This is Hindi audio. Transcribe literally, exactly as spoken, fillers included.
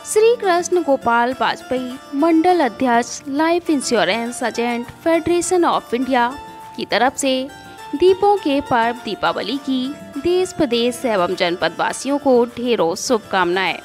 श्री कृष्ण गोपाल वाजपेयी मंडल अध्यक्ष life insurance agent federation of India की तरफ से दीपों के पर्व दीपावली की देश प्रदेश एवं जनपद वासियों को ढेरों शुभकामनाएं।